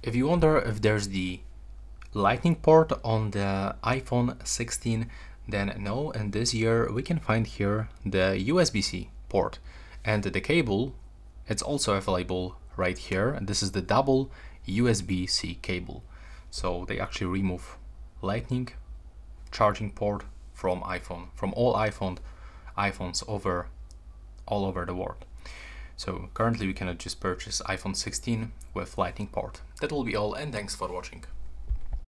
If you wonder if there's the lightning port on the iPhone 16, then no, and this year we can find here the USB-C port, and the cable, it's also available right here, and this is the double USB-C cable. So they actually remove lightning charging port from iPhone, from all iPhones all over the world. So currently we cannot just purchase iPhone 16 with lightning port. That will be all, and thanks for watching.